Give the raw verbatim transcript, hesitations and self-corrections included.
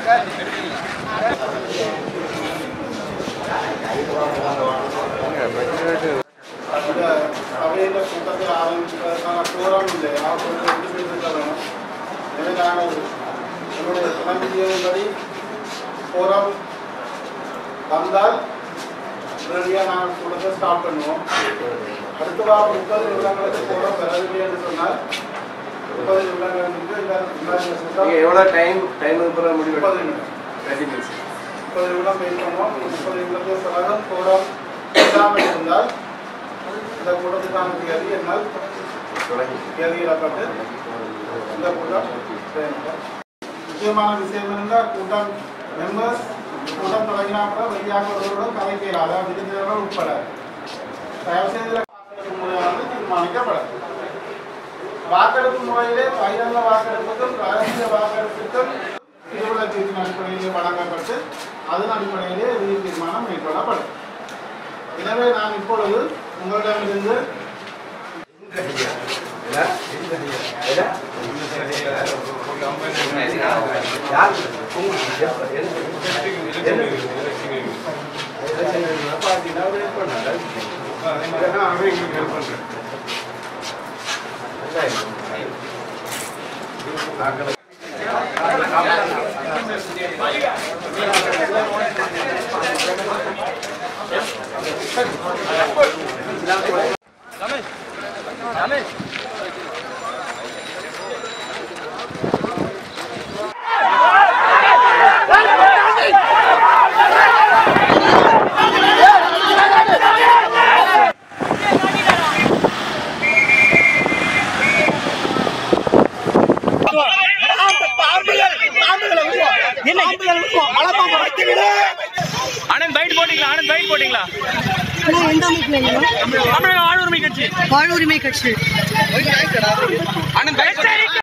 சபையில் கூட்டத்தை ஆரம்பிப்பதற்கான கோரம் இல்லை. யாரும் ரெண்டு பேர் சொல்லணும். எனவே நாங்கள் என்னுடைய துணைவிதியின்படி கோரம் வந்தால் உடனடியாக நாங்கள் கூட்டத்தை ஸ்டார்ட் பண்ணுவோம். அடுத்த வாரம் முப்பது நிமிடங்களுக்கு கோரம் வரவில்லை என்று சொன்னால் முப்பது நிமிடங்களுக்கு எவ்வளோ டைம் டைம் முடிவு முப்பது நிமிடம் முப்பது நிமிடம் வெயிட் பண்ணுவோம். முப்பது நிமிடத்துக்கு பிறகு கோரம் இல்லாமல் இருந்தால் இந்த கூட்டத்துக்கான தேதி என்னால் தேதியிடப்பட்டு இந்த கூட்டம் முக்கியமான விஷயம் இருந்தால் கூட்டம் மெம்பர்ஸ் கூட்டம் தொடங்கினாப்ப வெளியாக்குவதோடு கலைக்கையில் அதாவது விருந்தினர்கள் உட்பட தயவு செய்து வாக்கெடுப்பு முறையானது தீர்மானிக்கப்படும். வாக்கெடுப்பு முறையிலே பகிரங்க வாக்கெடுப்புக்கும் ரகசிய வாக்கெடுப்புக்கும் திருவிழா தீர்ப்பின் அடிப்படையிலே வழங்கப்பட்டு அதன் அடிப்படையிலே இறுதி தீர்மானம் மேற்கொள்ளப்படும். எனவே நான் இப்பொழுது உங்களிடமிருந்து ஆனந்த் பைட் போட்டீங்களா? ஆனந்த் பைட் போட்டீங்களா? வாழ்வுரிமை கட்சி ஆனந்த்